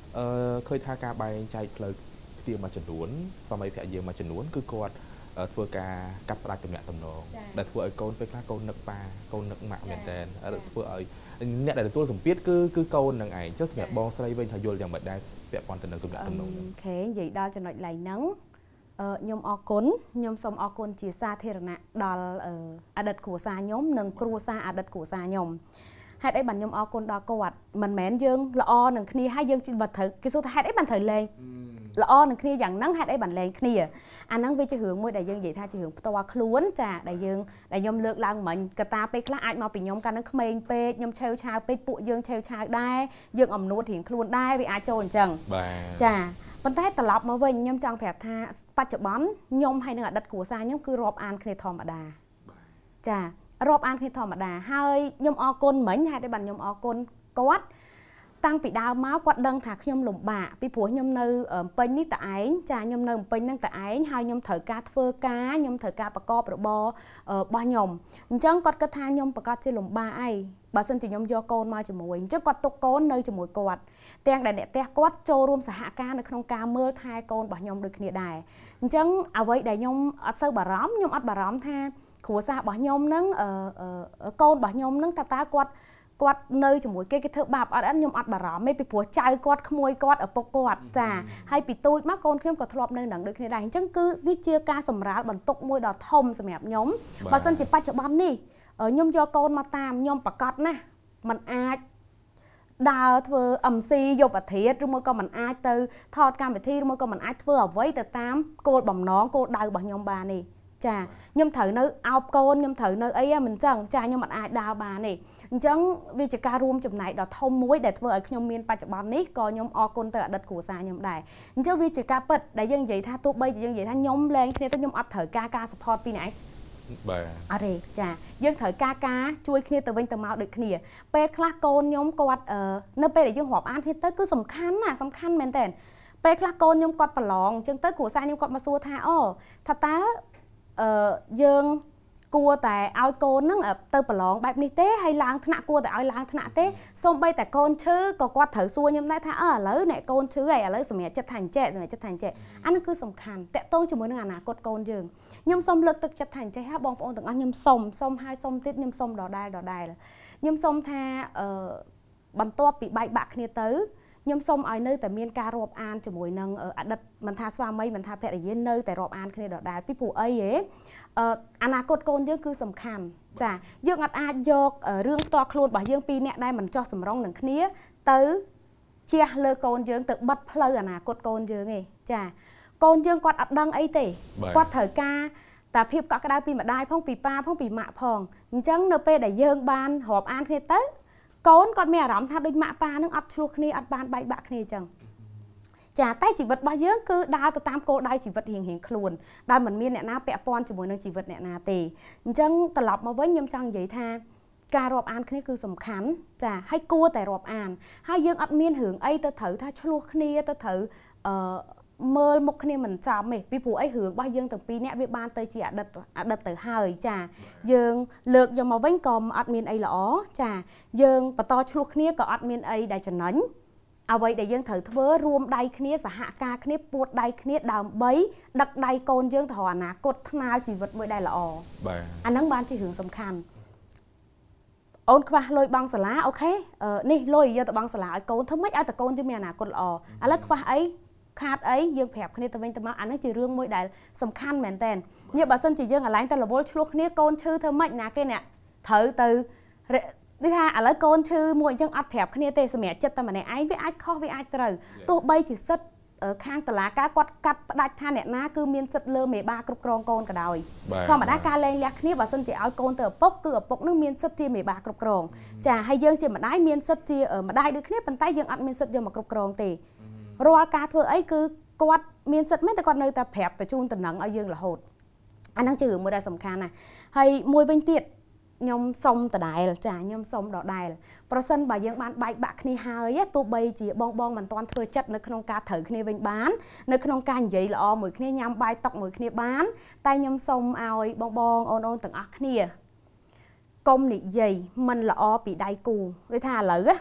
khơi tha ca bài chạy lời tiêu mà chuẩn đuốn sau mấy phải giờ mà chuẩn đuốn cứ quạt thua ca cắt ra từ mẹ tầm nổ để thua ở câu với các câu nực ba câu nực mạng miền tây thua ở nè để tôi dùng biết cứ cứ câu nằng ảnh chứ mẹ bong say bên thay vô chẳng bật đây vẽ quan tình từ mẹ tầm nổ thế vậy đó cho nói lại nắng nhôm o cún nhôm sông o cún chỉ xa thế là đò ở đất của xa nhóm nâng cua xa ở đất của xa nhóm hai đấy bạn nhôm o cún đo quạt mình mến dương là o nâng kia hai dương trên vật thử cái số hai đấy bạn thời lên là o nâng kia dạng nắng hai đấy bạn lên kia anh nắng với chỉ hướng môi đại dương vậy tha chỉ hướng to khluốn trà đại dương đại nhôm lược lang mình cả ta pe khác ai mà bị nhôm can nắng khmên pe nhôm treo chào pe phụ dương treo chào đai dương ẩm nuốt hiện khluốn đai với ai trồn chẳng trà vấn đềตลอดมาវិញខ្ញុំចង់ប្រាប់ថាបច្ចុប្បន្នខ្ញុំហើយនឹងអតីតគ្រួសារខ្ញុំគឺរាប់អានគ្នាធម្មតាចារាប់អានគ្នាធម្មតាហើយខ្ញុំអរគុណមិញហេតុតែបានខ្ញុំអរគុណគាត់តាំងពីដើមមកគាត់ដឹងថាខ្ញុំលំបាកពីព្រោះខ្ញុំនៅពេញនេះតឯងចាខ្ញុំនៅពេញនឹងតឯងហើយខ្ញុំត្រូវការធ្វើការខ្ញុំត្រូវការប្រកបរបររបស់ខ្ញុំអញ្ចឹងគាត់គិតថាខ្ញុំប្រកាសជាលំបាកអីបើសិនជាខ្ញុំយកកូនមកជាមួយអញ្ចឹងគាត់ទុកកូននៅជាមួយគាត់ទាំងដែលអ្នកផ្ទះគាត់ចូលរួមសហការនៅក្នុងការមើលថែកូនរបស់ខ្ញុំដូចគ្នាដែរអញ្ចឹងអ្វីដែលខ្ញុំអត់សូវបារម្ភខ្ញុំអត់បារម្ភថាគ្រួសាររបស់ខ្ញុំនឹងកូនរបស់ខ្ញុំនឹងតើតើគាត់គាត់នៅជាមួយគេគេធ្វើបាបអត់អត់ខ្ញុំអត់បារម្ភទេពីព្រោះចៅគាត់ក្មួយគាត់ឪពុកគាត់ចាហើយពីទូចមកកូនខ្ញុំក៏ធ្លាប់នៅនឹងដូចគ្នាដែរអញ្ចឹងគឺវាជាការសម្រាលបន្ទុកមួយដ៏ធំសម្រាប់ខ្ញុំបើសិនជាបច្ចុប្បន្ននេះខ្ញុំយកកូនមកតាមខ្ញុំប្រកាសណាมันអាចដើរធ្វើ em xê យកអាធិធឬមកក៏មិនអាចទៅថតកម្មវិធីឬមកក៏មិនអាចធ្វើអ្វីទៅតាមគោលបំណងគោលដៅរបស់ខ្ញុំបាននេះចាខ្ញុំត្រូវនៅអោបកូនខ្ញុំត្រូវនៅអីមិនចឹងចាខ្ញុំមិនអាចដើរបានទេអញ្ចឹងវាជាការរួមចំណែកដ៏ធំមួយដែលធ្វើឲ្យខ្ញុំមានបច្ចុប្បន្ននេះក៏ខ្ញុំអរគុណទៅអតីតគ្រួសារខ្ញុំដែរអញ្ចឹងវាជាការពិតដែលយើងនិយាយថាទោះបីជាយើងនិយាយថាខ្ញុំលែងគ្នាទៅខ្ញុំអត់ត្រូវការការ support ពីអ្នកឯងបាទអរេចាយើងត្រូវការការជួយគ្នាទៅវិញទៅមកដូចគ្នាពេលខ្លះកូនខ្ញុំគាត់នៅពេលដែលយើងរាប់អានគ្នាទៅគឺសំខាន់ណាសំខាន់មែនតើពេលខ្លះកូនខ្ញុំគាត់ប្រឡងអញ្ចឹងទៅគ្រួសារខ្ញុំគាត់មកសួរថាអូថាតើអឺយើងគួរតែឲ្យកូនហ្នឹងទៅប្រឡងបែបនេះទេហើយឡើងថ្នាក់គួរតែឲ្យឡើងថ្នាក់ទេសូម្បីតែកូនឈឺក៏គាត់ត្រូវសួរខ្ញុំដែរថាអើឥឡូវអ្នកកូនឈឺហើយឥឡូវសម្រាប់ចិត្តថាអញ្ចេះសម្រាប់ចិត្តថាអញ្ចេះអានោះគឺសំខាន់តកតងជាមួយនឹងអនាគតកូនយើងខ្ញុំសូមលើកទឹកចិត្តថាអញ្ចេះហ่าបងប្អូនទាំងអស់ខ្ញុំសូមសូមហើយសូមទៀតខ្ញុំសូមដដែលដដែលខ្ញុំសូមថាអឺបន្ទាប់ពីបែកបាក់គ្នាទៅខ្ញុំសូមឲ្យនៅតែមានការរាប់អានជាមួយនឹងអតីតមិនថាស្វាមីមិនថាភរិយានៅតែរាប់អានគ្នាដដែលពីព្រោះអីហ៎អនាគតកូនយើងគឺសំខាន់ចាយើងអត់អាចយករឿងផ្ទាល់ខ្លួនរបស់យើងពីរនាក់ដែលមិនចោះសម្រងនឹងគ្នាទៅជះលើកូនយើងទៅបិទផ្លូវអនាគតកូនយើងទេចាកូនយើងគាត់អត់ដឹងអីទេគាត់ត្រូវការតែភាពកក់ក្ដៅពីម្ដាយផងពីប៉ាផងពីម៉ាក់ផងអញ្ចឹងនៅពេលដែលយើងបានរាប់អានគ្នាទៅកូនគាត់មានអារម្មណ៍ថាដូចម៉ាក់ប៉ានឹងអត់ឆ្លោះគ្នាអត់បានបែកបាក់គ្នាអញ្ចឹងចាតែជីវិតរបស់យើងគឺដើរទៅតាមគោលដៅជីវិតរៀងៗខ្លួនដែលមិនមានអ្នកណាពាក់ព័ន្ធជាមួយនឹងជីវិតអ្នកណាទេអញ្ចឹងត្រឡប់មកវិញខ្ញុំចង់និយាយថាការរាប់អានគ្នាគឺសំខាន់ចាហើយគួរតែរាប់អានហើយយើងអត់មានរឿងអីទៅត្រូវថាឆ្លោះគ្នាទៅត្រូវអឺមើលមុខគ្នាមិនចំទេពីព្រោះអីរឿងរបស់យើងទាំងពីរនាក់វាបានទៅជាអតីតអតីតទៅហើយចាយើងលើកយកមកវិញក៏អត់មានអីល្អចាយើងបន្តឆ្លោះគ្នាក៏អត់មានអីដែលចំណេញអ្វីដែលយើងត្រូវធ្វើរួមដៃគ្នាសហការគ្នាពួតដៃគ្នាដើម្បីដឹកដៃកូនយើងទៅរកអនាគតថ្នាលជីវិតមួយដែលល្អបាទអាហ្នឹងបានជារឿងសំខាន់អូនខ្វះលុយបង់សាលាអូខេនេះលុយយកទៅបង់សាលាឲ្យកូនធ្វើម៉េចឲ្យតកូនយើងមានអនាគតល្អឥឡូវខ្វះអីខាតអីយើងប្រាប់គ្នាទៅវិញទៅមកអានេះជារឿងមួយដែលសំខាន់មែនតើនេះបើសិនជាយើងអាឡែងតែរវល់ឆ្លោះគ្នាកូនឈឺធ្វើម៉េចណាគេអ្នកត្រូវទៅដូចថាឥឡូវកូនឈឺមួយអញ្ចឹងអត់ប្រាប់គ្នាទេសម្រាប់ចិត្តតែម្នាក់ឯងវាអាចខុសវាអាចត្រូវទោះបីជាសិទ្ធខាងតុលាការគាត់កាត់ផ្ដាច់ថាអ្នកណាគឺមានសិទ្ធលើមេបាគ្រប់គ្រងកូនក៏ដោយធម្មតាការលែងលះគ្នាបើសិនជាឲ្យកូនទៅឪពុកគឺឪពុកនឹងមានសិទ្ធជាមេបាគ្រប់គ្រងចាហើយយើងជាម្ដាយមានសិទ្ធជាម្ដាយដូចគ្នាប៉ុន្តែយើងអត់មានសិទ្ធយកមកគ្រប់គ្រងទេរាល់ការធ្វើអីគឺគាត់មានសិទ្ធមែនតែគាត់នៅតែប្រាប់បញ្ជូនតំណែងឲ្យយើងរហូតអាហ្នឹងជារឿងមួយដែលសំខាន់ណាស់ហើយមួយវិញទៀតខ្ញុំសុំដដែលចាខ្ញុំសុំដដែលប្រសិនបើយើងបានបែកបាក់គ្នាហើយទោះបីជាបងបងមិនទាន់ធ្វើចិត្តនៅក្នុងការត្រូវគ្នាវិញបាននៅក្នុងការនិយាយល្អមួយគ្នាញ៉ាំបាយតុកមួយគ្នាបានតែខ្ញុំសុំឲ្យបងបងអូនអូនទាំងអស់គ្នាកុំនិយាយមិនល្អពីដៃគូដូចថាឥឡូវ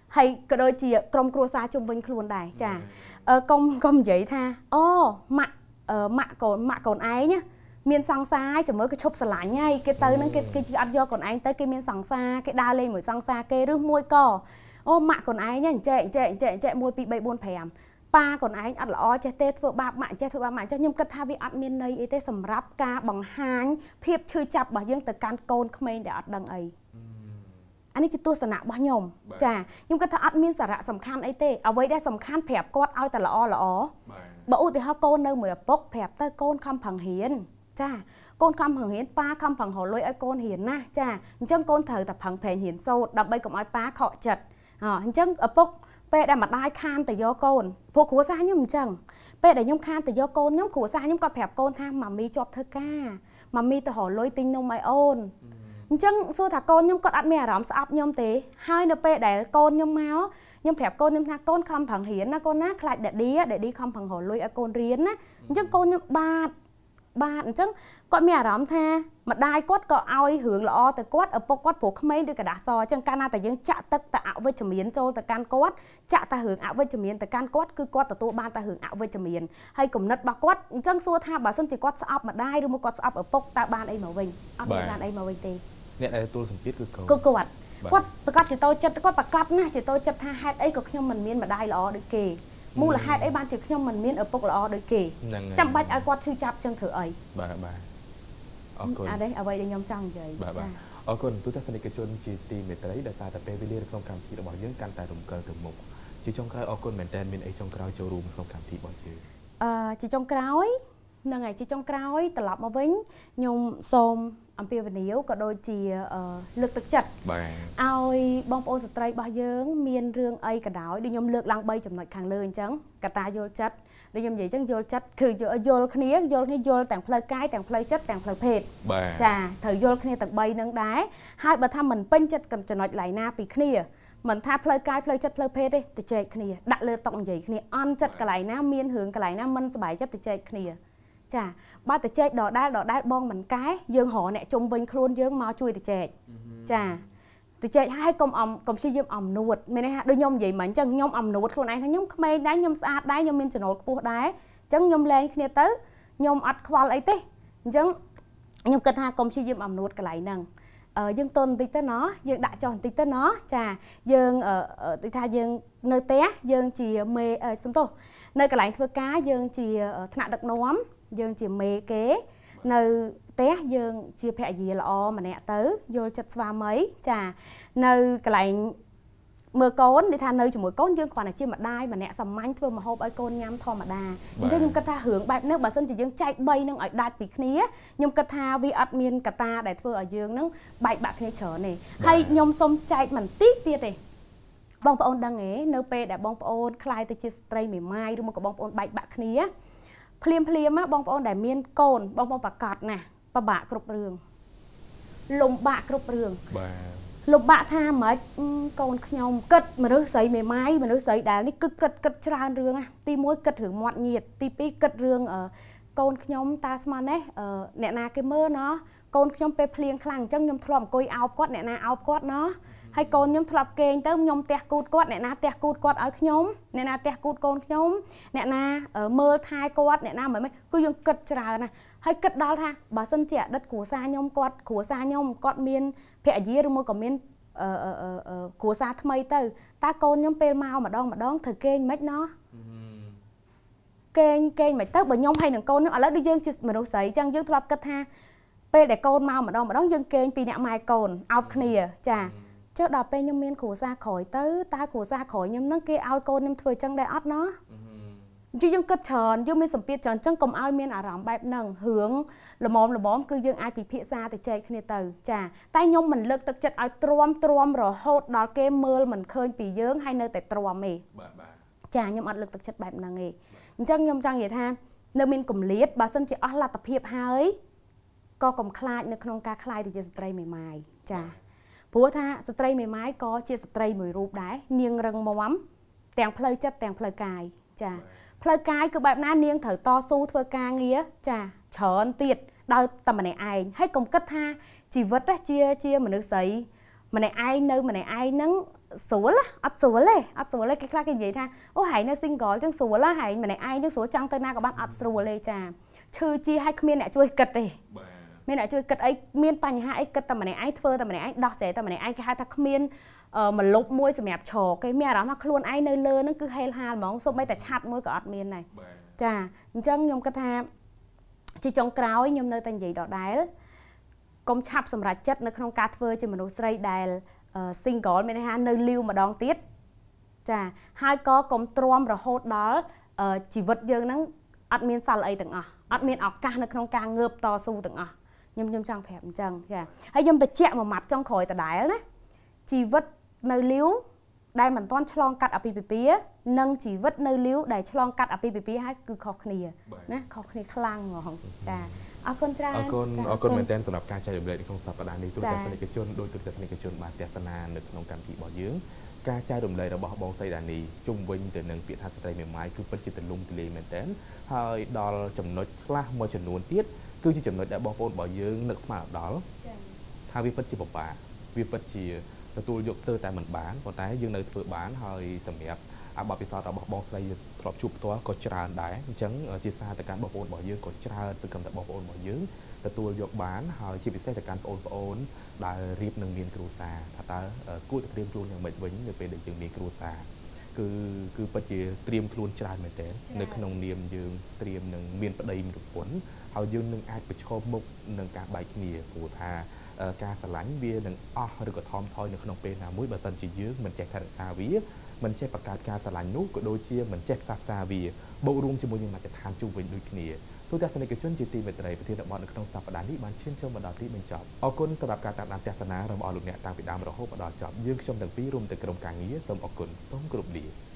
hay cái đôi chị trong cua xa chung vinh luôn đài chà công công vậy tha ô mạ mạ còn mạ còn ái nhá miền song xa chỉ mới cái chụp sờ lại nhai cái tới nó cái cái ăn do còn anh tới cái miền song xa cái đa lên một song xa cái rước môi cò ô mạ còn ái nhá chạy chạy chạy chạy môi bị bay buôn phèm pa còn anh ăn lỏ chạy tết vừa ba mạng chạy vừa ba mạng cho nhưng cất tha vi ăn miền này ấy tết sầm ráp ca bằng hán phiệp chơi chập bảo dương từ can côn không ai để ăn đằng ấyอันนี้จะตัวสนะบ้ายมจ้ายุ่งก็ถ้าอัดมีสาระสำคัญไอ้เต้เอาไว้ได้สำคัญแผลกอดเอาแต่ละอ้อละอ้อบ่อุติเขาโกนเนื้อเหมือนปกแผลเต้โกนคำผังเหียนจ้าโกนคำผังเหียนป้าคำผังหอลอยไอ้โกนเหียนนะจ้าจังโกนเถอแต่ผังแผ่นเหียนโซดับใบกับไอ้ป้าขอจัดอ๋อจังปกเป้ได้มาได้คานแต่ยอโกนพวกขัวซ่ายุ่งจังเป้ได้ยุ่งคานแต่ยอโกนยุ่งขัวซ่ายุ่งก็แผลโกนทางมามีจอบเธอก้ามามีแต่หอลอยติงนมไอโอนจังสู้ถ้าโกนยมกดอัดแม่รำสับยมเตะให้เนเปได้โกนยมเมาส์ยมแผลโกนยมทาโกนคำผังเหียนนะโกนนะคลายเด็ดดีเด็ดดีคำผังหอลอยโกนเรียนนะจังโกนยมบาดบาดจังกดแม่รำแท้มาได้กดก็เอาหืงละอแต่กดเอาปกกดผูกไม่ด้วยกระดาษซอจังการน่าแต่ยังจะตึกแต่เอาไว้จมีนโจแต่การกดจะแต่หืงเอาไว้จมีนแต่การกดคือกดแต่ตัวบ้านแต่หืงเอาไว้จมีนให้กลุ่มนัดบักกดจังสู้ท่าบาสันจิกดสับมาได้หรือมากดสับเอาปกแต่บ้านไอ้มาวิ่งเอาบ้านไอ้มาวิ่งตีเนี่ยไอ้ตัวสัมผัสคือเขาก็กวดกวดประกาศจะโตจัดกวดประกาศนะจะโตจัดท่าแฮดไอ้ก็ขยมมันเมียนมาได้ละอโดยเกมูละแฮดไอ้บ้านจะขยมมันเมียนเอาปกละอโดยเกจำบัดไอ้กวดชื่อจับจังเถอะไอ้บ่าบ่าอะไรเอาไว้ได้ยอมจังใจบ่าบ่าอ๋อคนตัวทัศนิกชนจีตีเมตไลแต่ซาแต่เปเรียร์โครงการที่เราบอกยังการแต่รวมเกินถึงมุกจีจงกรายอ๋อคนเหมือนแดนมินไอ้จงกรายโจรูมโครงการที่บอกเจอจีจงกรายนั่งไงจีจงกรายตลอดมาวิ่งยมส้มอัมพีวันนี้ก็โดยจีเลือกตักจัดเอาบองโอสไตรบาเยิงเมียนเรื่องไอกระดาวดิยมเลือกลังใบจำหน่ายขังเลยจังกระตายโยจัดดิยมใหญ่จังโยจัดคือโยโยลคเนียโยลให้โยลแต่งเพลย์กายแต่งเพลย์จัดแต่งเพลย์เพจจ้าถือโยลคเนียแต่ใบนังได้ให้บัตรทำเหมือนเป็นจัดกันจำหน่ายหลายหน้าปีคเนียเหมือนท่าเพลย์กายเพลย์จัดเพลย์เพจได้ติดใจคเนียดักเลือดตกใหญ่คเนียอันจัดกระไหลหน้าเมียนหืงกระไหลหน้ามันสบายจัดติดใจคเนียจ้าบ้านแต่เจ๊ดอกได้ดอกได้บ้องเหมือนcái dương họ nè chung vinh khuôn dương mau chui từ chéจ้าtừ chéให้กลมอมกลมชี้ยืมอมนวดไม่ได้ฮะด้วยยมใหญ่เหมือนจังยมอมนวดคนไหนทั้งยมไม่ได้ยมสะอาดได้ยมมีจนอดปูได้จังยมแรงเนี่ยเต้ยมอัดควาไอ้เต้จังยมกระทากลมชี้ยืมอมนวดกระไหลนั่งdương tôn tí tới nó dương đã chọn tí tới nó chà dương ở tí tha dương nơi té dương chỉ mê xong tô nơi cái lạnh thưa cá dương chỉ thạ đặc nóm dương chỉ mê kế nơi té dương chia phẹ gì là o mà nè tới vô chặt xóa mấy chà nơi cái lạnh mưa côn đi tha nơi chỉ mỗi côn dương còn là chia mặt đai mà nè sầm manh thôi mà hộp ấy côn nhắm thò mà đà nhưng cái tha hưởng bạch nước bà sân chỉ dương chạy bay nâng ở đạt bị khía nhưng cái tha vi admin cái ta để thưa ở dương nâng bạch bạc khía trở này hay nhom xôm chạy mình tít tiệt này bong ôn đang nghe nơi pe để bong ôn khai tới chia stray mì mai đúng không có bong ôn bạch bạc khía phim phim á bong ôn để miên côn bong ôn bạc cọt nè bà bạ cột rường lồng bạ cột rường lục bạ tha mà con nhom cất mà nước sấy mềm máy mà nước sấy đá đi cất cất cất tràn rương à ti muối cất hưởng mọt nhiệt ti pi cất rương ở con nhom ta sman đấy ở nè na cái mơ nó con nhom pe plieng khlang chân nhom thòm coi áo quát nè na áo quát nó hay con nhom thòm kênh tới nhom tẹt cút quát nè na tẹt cút quát ở nhom nè na tẹt cút con nhom nè na ở mơ thai quát nè na mà mấy cứ dùng cất tràn nè hay cất đó tha bà sân trẻ đất của xa nhom quát của xa nhom quát miên phệ dí rồi mua còn miên của xa tham mây tới ta con nhom pe mau mà đong mà đong thời kênh mấy nó kênh kênh mấy tớ bởi nhom hay đừng con nó ở lớp đi dương chỉ mà đâu sấy chăng dương thọp cất ha pe để con mau mà đong mà đong dương kênh pi nhẹ mai cồn ao khnia chà trước đó pe nhom miên của xa khỏi tới ta của xa khỏi nhom nó kia ao con nhom thôi chăng đại ớt nó chứ dương cất tròn dương miên sầm piệt tròn chăng cầm ao miên ở rắm bẹp nằng hướng là mồm là bóm cứ dương ai bị phía xa thì chơi kia từ chà tay nhom mình lực thực chất ai trôm trôm rồi hốt đó cái mưa mình khơi bị dướng hay nơi tại trôm mì chà nhom ăn lực thực chất bẹp nằng nghề chăng nhom chăng vậy tha nơi mình cùng liệt bà sân chỉ ở là tập hiệp hai co cùng khai nơi không ca khai thì chơi stray mày mày chà bố tha stray mày mày có chơi stray mười ruột đá niêng rừng màu ấm tèng plei chất tèng plei cài chà plei cài cứ bẹp na niêng thở to su thưa ca nghĩa chà chởn tiệt đôi tầm này ai hay cùng cất tha chỉ vật á chia chia mà nước sấy ម្នាក់ឯងនៅម្នាក់ឯងហ្នឹងស្រួលអត់ស្រួលទេអត់ស្រួលទេគេខ្លះគេនិយាយថាអូហែងនៅ single ចឹងស្រួលហែងម្នាក់ឯងចឹងស្រួលចង់ទៅណាក៏បានអត់ស្រួលទេចាឈឺជាឲ្យគ្មានអ្នកជួយគិតទេមានអ្នកជួយគិតអីមានបញ្ហាអីគិតតែម្នាក់ឯងធ្វើតែម្នាក់ឯងដោះស្រាយតែម្នាក់ឯងគេហៅថាគ្មានមលុបមួយសម្រាប់ឈរគេមានអារម្មណ៍ថាខ្លួនឯងនៅលើហ្នឹងគឺហេលហាលហ្មងសូម្បីតែឆាត់មួយក៏អត់មានដែរចាអញ្ចឹងខ្ញុំគិតថាជាចុងក្រោយខ្ញុំនៅតែនិយាយដដែលកុំឆាប់សម្រេចចិត្តនៅក្នុងការធ្វើជាមនុស្សស្រីដែល single មានន័យថានៅលីវម្ដងទៀតចាហើយក៏កុំទ្រាំរហូតដល់ជីវិតយើងហ្នឹងអត់មានសល់អីទាំងអស់អត់មានឱកាសនៅក្នុងការងើបតស៊ូទាំងអស់ខ្ញុំខ្ញុំចង់ប្រាប់អញ្ចឹងចាហើយខ្ញុំបញ្ជាក់មួយម៉ាត់ចុងក្រោយដដែលណាជីវិតនៅលីវដែលមិនទាន់ឆ្លងកាត់អាពាហ៍ពិពាហ៍និងជីវិតនៅលីវដែលឆ្លងកាត់អាពាហ៍ពិពាហ៍ហើយគឺខុសគ្នាណាខុសគ្នាខ្លាំងហ្មងចាអរគុណច្រើនអរគុណអរគុណមែនទែនសម្រាប់ការចែករំលែកក្នុងសប្តាហ៍នេះទូទស្សនិកជនដោយទូទស្សនិកជនបានទស្សនានៅក្នុងកម្មវិធីរបស់យើងការចែករំលែករបស់បងសីដានីជុំវិញទៅនឹងពាក្យថាស្ត្រីមេម៉ាយគឺពិតជាទលំទលាយមែនទែនហើយដល់ចំណុចខ្លះមួយចំនួនទៀតគឺជាចំណុចដែលបងប្អូនរបស់យើងនឹកស្មានដល់ថាវាពិតជាពិបាកវាពិតជាទទួលយកស្ទើរតែមិនបានប៉ុន្តែយើងនៅធ្វើបានហើយសម្រាប់អាបបពិសោធន៍របស់បងស្រីធ្លាប់ជួបផ្ទាល់ក៏ច្រើនដែរអញ្ចឹងជាសារទៅកាន់បងប្អូនរបស់យើងក៏ច្រើនសង្ឃឹមថាបងប្អូនរបស់យើងទទួលយកបានហើយជាពិសេសទៅកាន់បងប្អូនដែលរៀបនឹងមានគ្រួសារថាតើគួរតែត្រៀមខ្លួនយ៉ាងម៉េចវិញនៅពេលដែលយើងមានគ្រួសារគឺគឺពិតជាត្រៀមខ្លួនច្រើនមែនទែននៅក្នុងនាមយើងត្រៀមនឹងមានប្តីមានប្រពន្ធហើយយើងនឹងអាចប្រឈមមុខនឹងការបែកគ្នាព្រោះថាការស្រឡាញ់វានឹងអស់ឬក៏ថមថយនៅក្នុងពេលណាមួយបើសិនជាយើងមិនចេះថែរក្សាវាមិនចេះបង្កើតការស្រឡាញ់នោះក៏ដូចជាមិនចេះផ្សះផ្សាវាបូករួមជាមួយនឹងមាត្រដ្ឋានជុំវិញដូចគ្នាទូទស្សនិកជនជាទីមេត្រីប្រធានបទនៅក្នុងសប្តាហ៍នេះបានឈានចូលមកដល់ទីបញ្ចប់អរគុណសម្រាប់ការតាមដានទស្សនារបស់លោកអ្នកតាំងពីដើមរហូតមកដល់ចប់យើងខ្ញុំទាំងពីររួមទាំងក្រុមការងារសូមអរគុណសូមគោរពលា